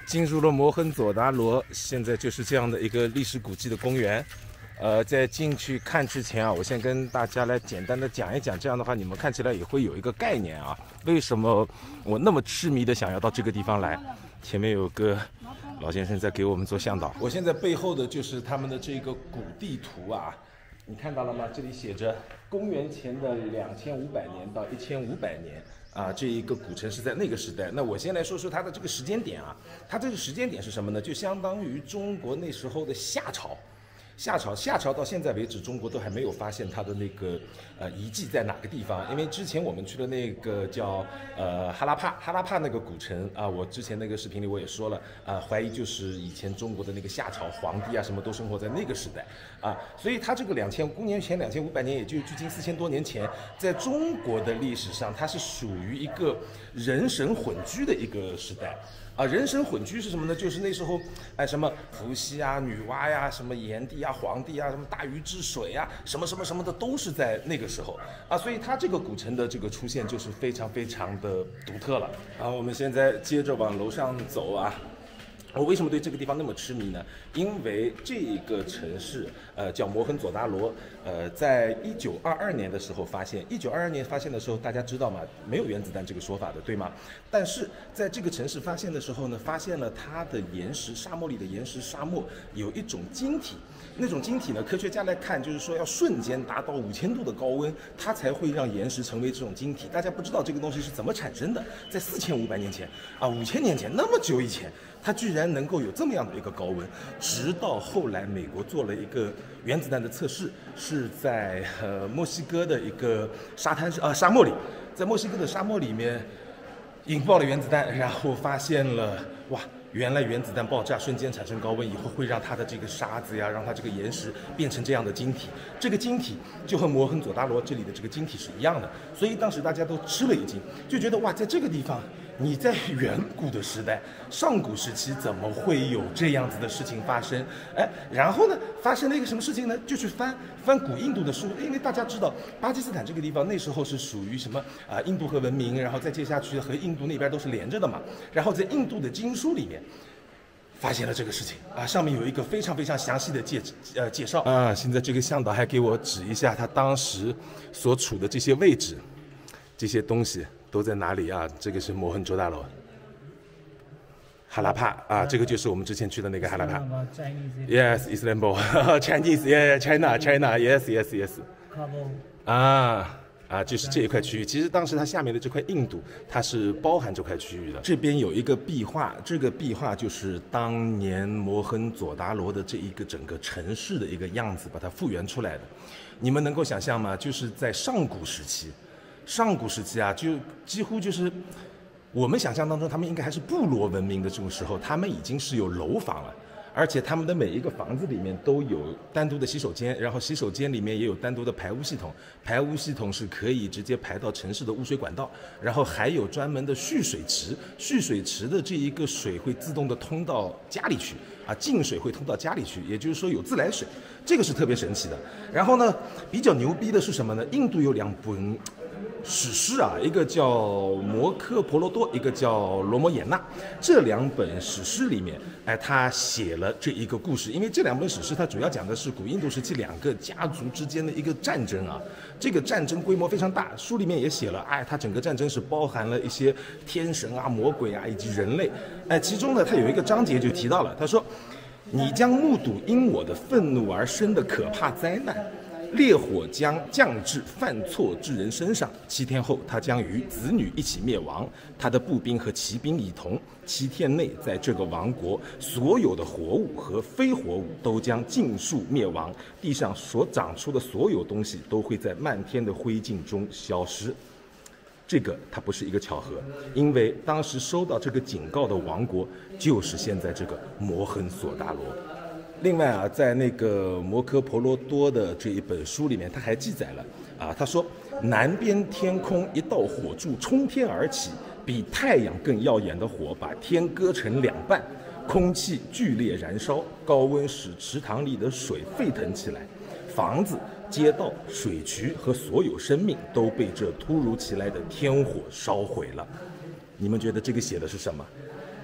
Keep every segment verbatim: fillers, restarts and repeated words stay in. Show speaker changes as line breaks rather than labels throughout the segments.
进入了摩亨佐达罗，现在就是这样的一个历史古迹的公园。呃，在进去看之前啊，我先跟大家来简单的讲一讲，这样的话你们看起来也会有一个概念啊，为什么我那么痴迷的想要到这个地方来。前面有个老先生在给我们做向导，我现在背后的就是他们的这个古地图啊，你看到了吗？这里写着公元前的两千五百年到一千五百年。啊，这一个古城是在那个时代。那我先来说说它的这个时间点啊，它这个时间点是什么呢？就相当于中国那时候的夏朝。夏朝，夏朝到现在为止，中国都还没有发现它的那个呃遗迹在哪个地方。因为之前我们去的那个叫呃哈拉帕，哈拉帕那个古城啊，我之前那个视频里我也说了啊、呃，怀疑就是以前中国的那个夏朝皇帝啊，什么都生活在那个时代啊，所以它这个两千公元前两千五百年，也就距今四千多年前，在中国的历史上，它是属于一个人神混居的一个时代。啊，人神混居是什么呢？就是那时候，哎，什么伏羲啊、女娲呀、什么炎帝啊、黄帝啊、什么大禹治水呀、什么什么什么的，都是在那个时候啊。所以它这个古城的这个出现就是非常非常的独特了。啊，我们现在接着往楼上走啊。我为什么对这个地方那么痴迷呢？因为这个城市，呃，叫摩亨佐达罗，呃，在一九二二年的时候发现。一九二二年发现的时候，大家知道吗？没有原子弹这个说法的，对吗？但是在这个城市发现的时候呢，发现了它的岩石，沙漠里的岩石沙漠有一种晶体，那种晶体呢，科学家来看，就是说要瞬间达到五千度的高温，它才会让岩石成为这种晶体。大家不知道这个东西是怎么产生的，在四千五百年前啊，五千年前那么久以前。它居然能够有这么样的一个高温，直到后来美国做了一个原子弹的测试，是在呃墨西哥的一个沙滩上啊沙漠里，在墨西哥的沙漠里面引爆了原子弹，然后发现了哇，原来原子弹爆炸瞬间产生高温以后，会让它的这个沙子呀，让它这个岩石变成这样的晶体，这个晶体就和摩亨佐达罗这里的这个晶体是一样的，所以当时大家都吃了一惊，就觉得哇，在这个地方。你在远古的时代，上古时期怎么会有这样子的事情发生？哎，然后呢，发生了一个什么事情呢？就去翻翻古印度的书，因为大家知道巴基斯坦这个地方那时候是属于什么啊、呃？印度河文明，然后再接下去和印度那边都是连着的嘛。然后在印度的经书里面发现了这个事情啊，上面有一个非常非常详细的介呃介绍啊。现在这个向导还给我指一下他当时所处的这些位置，这些东西。都在哪里啊？这个是摩亨佐达罗，哈拉帕啊，这个就是我们之前去的那个哈拉帕。Yes, Istanbul, Chinese, yeah, China, China, yes, yes, yes. 啊啊，就是这一块区域。其实当时它下面的这块印度，它是包含这块区域的。这边有一个壁画，这个壁画就是当年摩亨佐达罗的这一个整个城市的一个样子，把它复原出来的。你们能够想象吗？就是在上古时期。上古时期啊，就几乎就是我们想象当中，他们应该还是部落文明的这种时候，他们已经是有楼房了，而且他们的每一个房子里面都有单独的洗手间，然后洗手间里面也有单独的排污系统，排污系统是可以直接排到城市的污水管道，然后还有专门的蓄水池，蓄水池的这一个水会自动的通到家里去啊，净水会通到家里去，也就是说有自来水，这个是特别神奇的。然后呢，比较牛逼的是什么呢？印度有两本史诗啊，一个叫《摩诃婆罗多》，一个叫《罗摩衍那》。这两本史诗里面，哎，他写了这一个故事。因为这两本史诗，它主要讲的是古印度时期两个家族之间的一个战争啊。这个战争规模非常大，书里面也写了，哎，它整个战争是包含了一些天神啊、魔鬼啊以及人类。哎，其中呢，它有一个章节就提到了，他说：“你将目睹因我的愤怒而生的可怕灾难。”烈火将降至犯错之人身上，七天后他将与子女一起灭亡，他的步兵和骑兵一同。七天内，在这个王国，所有的活物和非活物都将尽数灭亡，地上所长出的所有东西都会在漫天的灰烬中消失。这个它不是一个巧合，因为当时收到这个警告的王国就是现在这个摩亨佐达罗。另外啊，在那个《摩诃婆罗多》的这一本书里面，他还记载了啊，他说南边天空一道火柱冲天而起，比太阳更耀眼的火把天割成两半，空气剧烈燃烧，高温使池塘里的水沸腾起来，房子、街道、水渠和所有生命都被这突如其来的天火烧毁了。你们觉得这个写的是什么？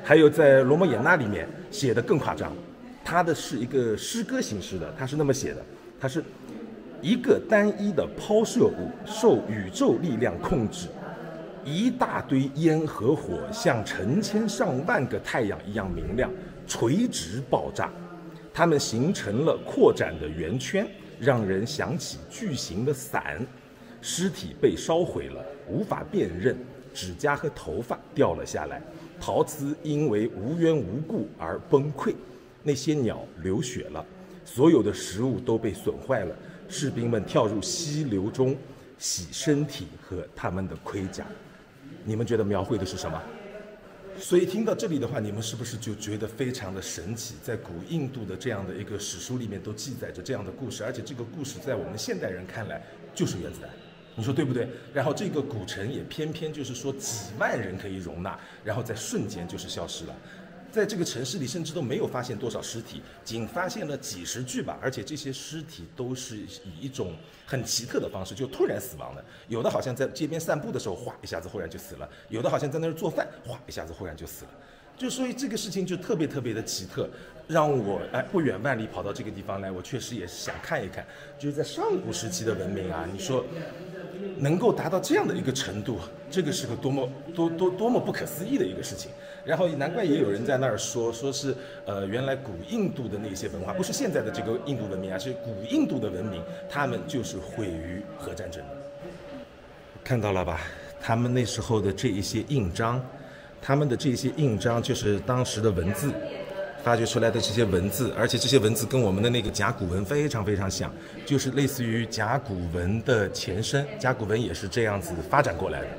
还有在罗摩衍那里面写的更夸张，它的是一个诗歌形式的，它是那么写的，它是一个单一的抛射物受宇宙力量控制，一大堆烟和火像成千上万个太阳一样明亮，垂直爆炸，它们形成了扩展的圆圈，让人想起巨型的伞。尸体被烧毁了，无法辨认，指甲和头发掉了下来，陶瓷因为无缘无故而崩溃，那些鸟流血了，所有的食物都被损坏了，士兵们跳入溪流中洗身体和他们的盔甲。你们觉得描绘的是什么？所以听到这里的话，你们是不是就觉得非常的神奇？在古印度的这样的一个史书里面都记载着这样的故事，而且这个故事在我们现代人看来就是原子弹，你说对不对？然后这个古城也偏偏就是说几万人可以容纳，然后在瞬间就是消失了。在这个城市里甚至都没有发现多少尸体，仅发现了几十具吧，而且这些尸体都是以一种很奇特的方式就突然死亡的，有的好像在街边散步的时候哗一下子忽然就死了，有的好像在那儿做饭哗一下子忽然就死了，就所以这个事情就特别特别的奇特，让我哎不远万里跑到这个地方来，我确实也是想看一看，就是在上古时期的文明啊，你说能够达到这样的一个程度，这个是个多么多多多么不可思议的一个事情。然后难怪也有人在那儿说，说是呃原来古印度的那些文化，不是现在的这个印度文明啊，是古印度的文明，他们就是毁于核战争的。看到了吧？他们那时候的这一些印章，他们的这些印章就是当时的文字。发掘出来的这些文字，而且这些文字跟我们的那个甲骨文非常非常像，就是类似于甲骨文的前身，甲骨文也是这样子发展过来的。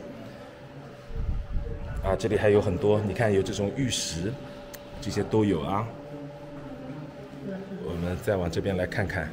啊，这里还有很多，你看有这种玉石，这些都有啊。我们再往这边来看看。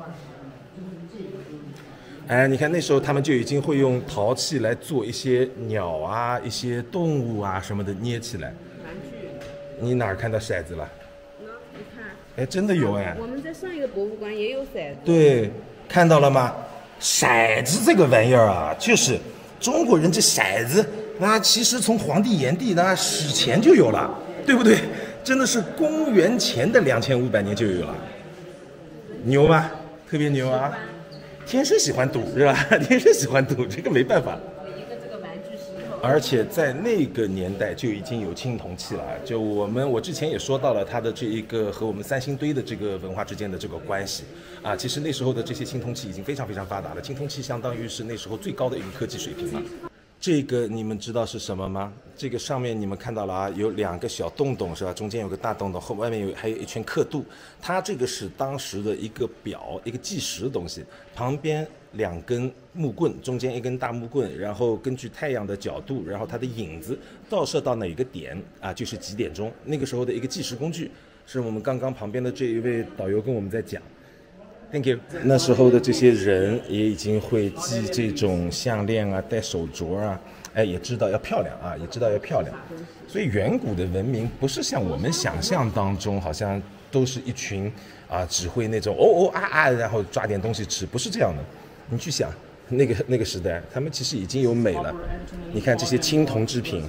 哎，你看那时候他们就已经会用陶器来做一些鸟啊、一些动物啊什么的捏起来。你哪儿看到骰子了？
那你看，
哎，真的有哎！
我们在上一个博物馆也有骰子。
对，看到了吗？骰子这个玩意儿啊，就是中国人这骰子，那其实从黄帝、炎帝那史前就有了，对不对？真的是公元前的两千五百年就有了，牛吧？特别牛啊！天生喜欢赌是吧？天生喜欢赌，这个没办法。而且在那个年代就已经有青铜器了，就我们我之前也说到了它的这一个和我们三星堆的这个文化之间的这个关系啊，其实那时候的这些青铜器已经非常非常发达了，青铜器相当于是那时候最高的一个科技水平了。这个你们知道是什么吗？这个上面你们看到了啊，有两个小洞洞是吧？中间有个大洞洞，后外面有还有一圈刻度。它这个是当时的一个表，一个计时的东西，旁边两根木棍，中间一根大木棍，然后根据太阳的角度，然后它的影子照射到哪个点啊，就是几点钟。那个时候的一个计时工具，是我们刚刚旁边的这一位导游跟我们在讲。Thank you。那时候的这些人也已经会系这种项链啊，戴手镯啊，哎，也知道要漂亮啊，也知道要漂亮。所以远古的文明不是像我们想象当中，好像都是一群啊，只会那种哦哦啊啊，然后抓点东西吃，不是这样的。你去想，那个那个时代，他们其实已经有美了。你看这些青铜制品。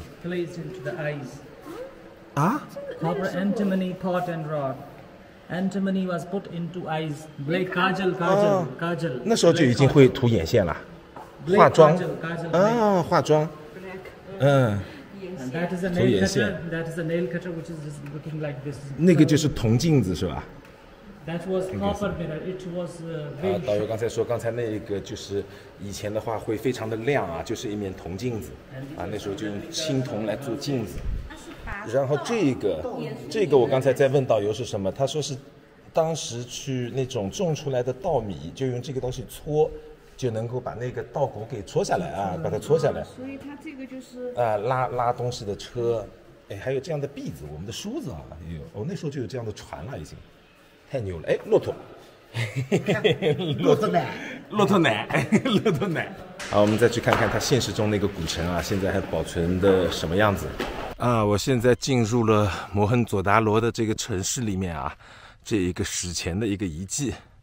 啊
？Copper antimony pot and rod.Antimony was put into eyes. Black kajal, kajal, kajal.
那时候就已经会涂眼线了，化妆啊，化妆，嗯。
And that is a nail cutter. That is a nail cutter which is just looking like this.
那个就是铜镜子是吧
？That was copper mirror. It was.
啊，导游刚才说，刚才那个就是以前的话会非常的亮啊，就是一面铜镜子啊，那时候就用青铜来做镜子。然后这个，这个我刚才在问导游是什么，他说是当时去那种种出来的稻米，就用这个东西搓，就能够把那个稻谷给搓下来啊，把它搓下来。
所以它这个就是
啊，拉拉东西的车，哎，还有这样的篦子，我们的梳子啊，也有。哦，那时候就有这样的船了，已经，太牛了！哎，骆驼，
骆驼奶，
骆驼奶，骆驼奶。好，我们再去看看它现实中那个古城啊，现在还保存的什么样子。啊，我现在进入了摩亨佐达罗的这个城市里面啊，这一个史前的一个遗迹，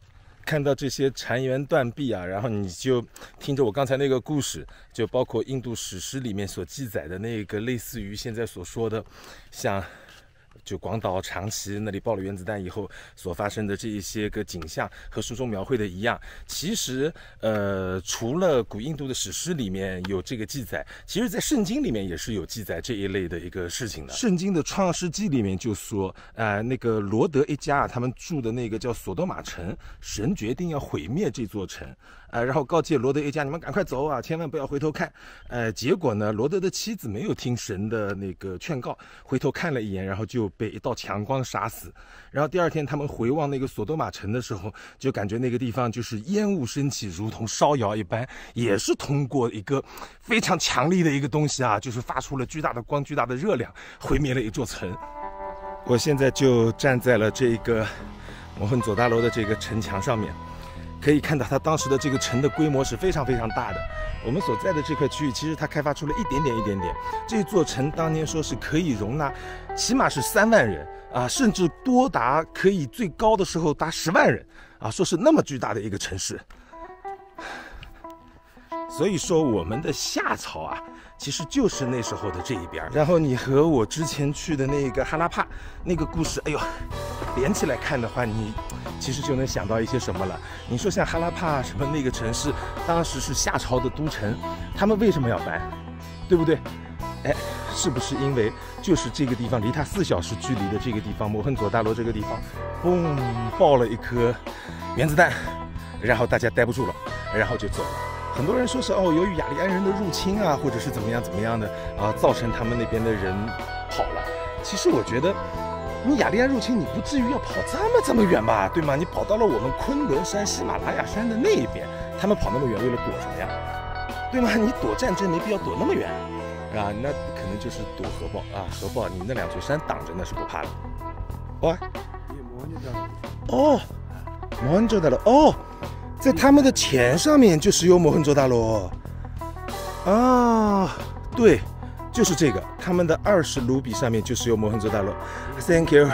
看到这些残垣断壁啊，然后你就听着我刚才那个故事，就包括印度史诗里面所记载的那个类似于现在所说的，像。就广岛、长崎那里爆了原子弹以后所发生的这一些个景象，和书中描绘的一样。其实，呃，除了古印度的史诗里面有这个记载，其实在圣经里面也是有记载这一类的一个事情的。圣经的创世纪里面就说，呃，那个罗德一家啊，他们住的那个叫索多玛城，神决定要毁灭这座城。呃，然后告诫罗德一家，你们赶快走啊，千万不要回头看。呃，结果呢，罗德的妻子没有听神的那个劝告，回头看了一眼，然后就被一道强光杀死。然后第二天他们回望那个索多玛城的时候，就感觉那个地方就是烟雾升起，如同烧窑一般，也是通过一个非常强力的一个东西啊，就是发出了巨大的光、巨大的热量，毁灭了一座城。我现在就站在了这个摩亨佐达罗的这个城墙上面。可以看到它当时的这个城的规模是非常非常大的。我们所在的这块区域，其实它开发出了一点点一点点。这座城当年说是可以容纳，起码是三万人啊，甚至多达可以最高的时候达十万人啊，说是那么巨大的一个城市。所以说我们的夏朝啊，其实就是那时候的这一边。然后你和我之前去的那个哈拉帕那个故事，哎呦，连起来看的话，你其实就能想到一些什么了。你说像哈拉帕什么那个城市，当时是夏朝的都城，他们为什么要搬，对不对？哎，是不是因为就是这个地方离它四小时距离的这个地方，摩亨佐达罗这个地方，嘣爆了一颗原子弹，然后大家待不住了，然后就走了。很多人说是哦，由于雅利安人的入侵啊，或者是怎么样怎么样的啊，造成他们那边的人跑了。其实我觉得，你雅利安入侵，你不至于要跑这么这么远吧，对吗？你跑到了我们昆仑山、喜马拉雅山的那一边，他们跑那么远为了躲什么呀？对吗？你躲战争没必要躲那么远，啊，那可能就是躲核爆啊，核爆你那两座山挡着那是不怕的。哇，哦，摩亨佐达罗哦。在他们的钱上面就是有摩亨佐达罗啊，对，就是这个，他们的二十卢比上面就是有摩亨佐达罗。Thank you。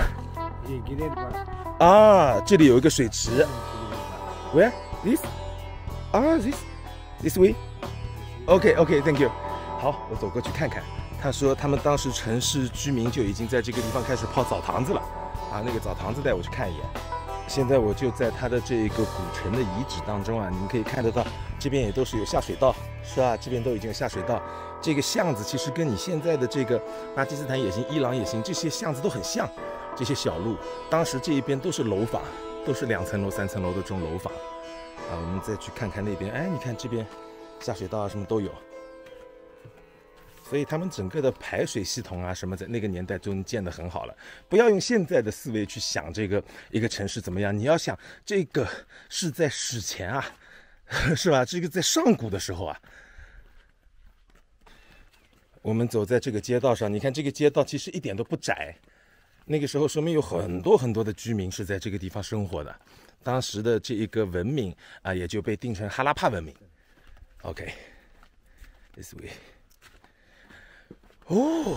啊，这里有一个水池。Where this？ 啊 ，this this way。OK OK，Thank you。好，我走过去看看。他说他们当时城市居民就已经在这个地方开始泡澡堂子了。啊，那个澡堂子带我去看一眼。现在我就在它的这个古城的遗址当中啊，你们可以看得到，这边也都是有下水道，是吧？这边都已经有下水道。这个巷子其实跟你现在的这个巴基斯坦也行，伊朗也行，这些巷子都很像。这些小路，当时这一边都是楼房，都是两层楼、三层楼的这种楼房。啊，我们再去看看那边，哎，你看这边下水道啊，什么都有。所以他们整个的排水系统啊，什么在那个年代就建得很好了。不要用现在的思维去想这个一个城市怎么样，你要想这个是在史前啊，是吧？这个在上古的时候啊。我们走在这个街道上，你看这个街道其实一点都不窄，那个时候说明有很多很多的居民是在这个地方生活的。当时的这一个文明啊，也就被定成哈拉帕文明。OK，this way。哦，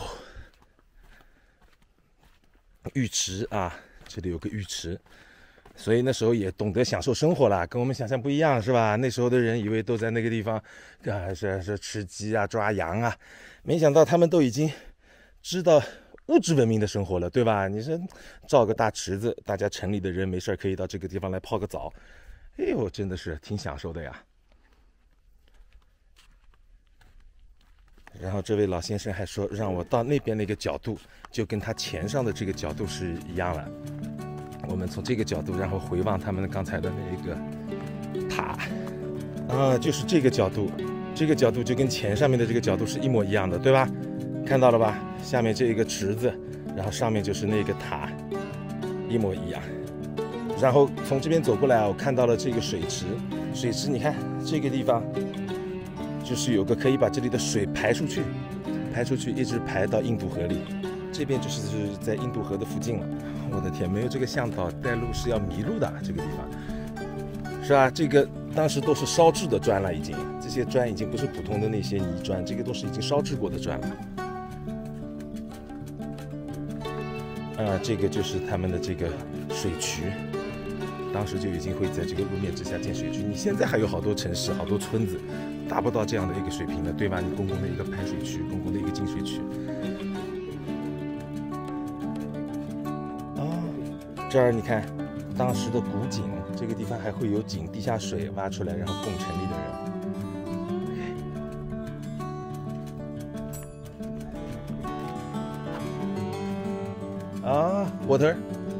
浴池啊，这里有个浴池，所以那时候也懂得享受生活了，跟我们想象不一样，是吧？那时候的人以为都在那个地方，啊，是是吃鸡啊、抓羊啊，没想到他们都已经知道物质文明的生活了，对吧？你说造个大池子，大家城里的人没事可以到这个地方来泡个澡，哎呦，真的是挺享受的呀。然后这位老先生还说让我到那边那个角度，就跟他钱上的这个角度是一样了。我们从这个角度，然后回望他们刚才的那个塔，啊，就是这个角度，这个角度就跟钱上面的这个角度是一模一样的，对吧？看到了吧？下面这一个池子，然后上面就是那个塔，一模一样。然后从这边走过来，我看到了这个水池，水池你看这个地方。就是有个可以把这里的水排出去，排出去一直排到印度河里，这边就是在印度河的附近了。我的天，没有这个向导带路是要迷路的，这个地方，是吧？这个当时都是烧制的砖了，已经这些砖已经不是普通的那些泥砖，这个都是已经烧制过的砖了。啊，这个就是他们的这个水渠， 当时就已经会在这个路面之下建水区。你现在还有好多城市、好多村子达不到这样的一个水平的，对吧？你公共的一个排水区、公共的一个净水区。哦，这儿你看，当时的古井，这个地方还会有井地下水挖出来，然后供城里的人。啊 ，water。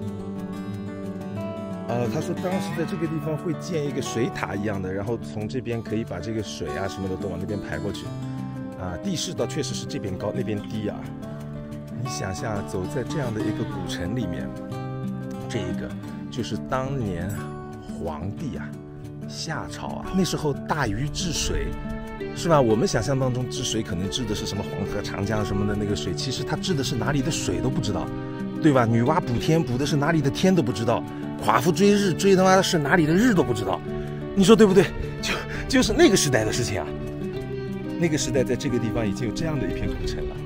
呃，他说当时在这个地方会建一个水塔一样的，然后从这边可以把这个水啊什么的都往那边排过去。啊，地势倒确实是这边高，那边低啊。你想象走在这样的一个古城里面，这一个就是当年皇帝啊，夏朝啊，那时候大禹治水。是吧？我们想象当中治水可能治的是什么黄河、长江什么的那个水，其实他治的是哪里的水都不知道，对吧？女娲补天补的是哪里的天都不知道，夸父追日追他妈的是哪里的日都不知道，你说对不对？就就是那个时代的事情啊。那个时代在这个地方已经有这样的一片古城了。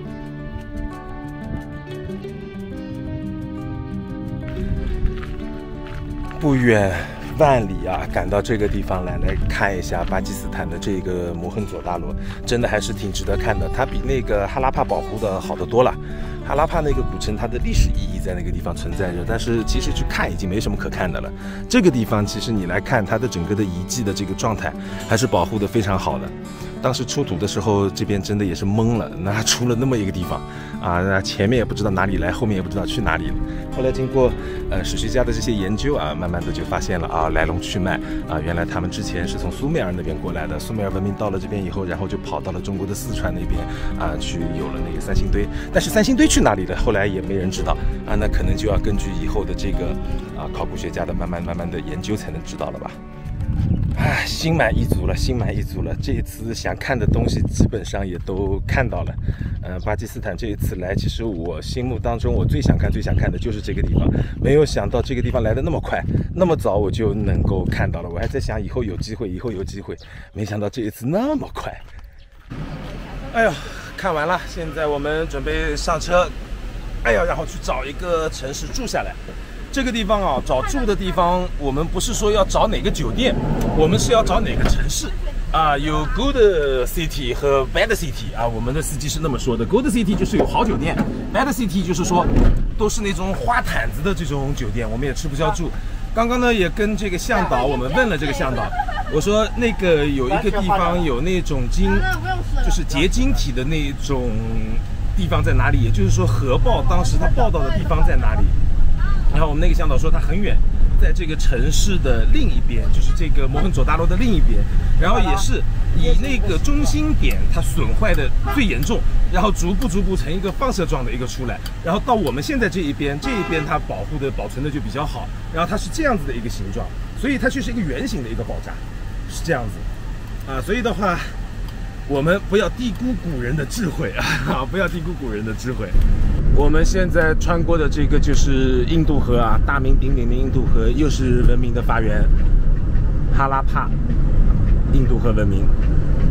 不远万里啊，赶到这个地方来，来看一下巴基斯坦的这个摩亨佐大罗，真的还是挺值得看的。它比那个哈拉帕保护的好得多了。哈拉帕那个古城，它的历史意义在那个地方存在着，但是其实去看已经没什么可看的了。这个地方其实你来看它的整个的遗迹的这个状态，还是保护的非常好的。当时出土的时候，这边真的也是懵了，那出了那么一个地方啊，那前面也不知道哪里来，后面也不知道去哪里了。后来经过呃史学家的这些研究啊，慢慢的就发现了啊来龙去脉啊，原来他们之前是从苏美尔那边过来的，苏美尔文明到了这边以后，然后就跑到了中国的四川那边啊，去有了那个三星堆。但是三星堆去哪里了，后来也没人知道啊，那可能就要根据以后的这个啊考古学家的慢慢慢慢的研究才能知道了吧。唉，心满意足了，心满意足了。这一次想看的东西基本上也都看到了。呃，巴基斯坦这一次来，其实我心目当中我最想看、最想看的就是这个地方。没有想到这个地方来的那么快，那么早我就能够看到了。我还在想以后有机会，以后有机会，没想到这一次那么快。哎呦，看完了，现在我们准备上车。哎呀，然后去找一个城市住下来。这个地方啊，找住的地方，我们不是说要找哪个酒店，我们是要找哪个城市啊？有 good city 和 bad city 啊。我们的司机是那么说的 ，good city 就是有好酒店 ，bad city 就是说都是那种花毯子的这种酒店，我们也吃不消住。刚刚呢也跟这个向导，我们问了这个向导，我说那个有一个地方有那种晶，就是结晶体的那种地方在哪里？也就是说核爆当时它报道的地方在哪里？然后我们那个向导说他很远，在这个城市的另一边，就是这个摩亨佐大罗的另一边，然后也是以那个中心点它损坏的最严重，然后逐步逐步成一个放射状的一个出来，然后到我们现在这一边，这一边它保护的保存的就比较好，然后它是这样子的一个形状，所以它就是一个圆形的一个爆炸，是这样子啊，所以的话。我们不要低估古人的智慧啊！不要低估古人的智慧。我们现在穿过的这个就是印度河啊，大名鼎鼎的印度河，又是文明的发源，哈拉帕，印度河文明。